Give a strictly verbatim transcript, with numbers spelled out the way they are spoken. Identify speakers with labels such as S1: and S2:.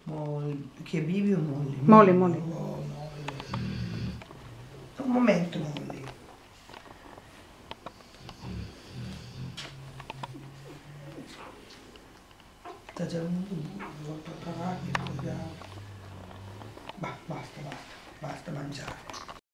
S1: Molli. Che vivi o molli?
S2: Molli, molli.
S1: Oh, molli. Un momento, molli. Sta già venuto, volta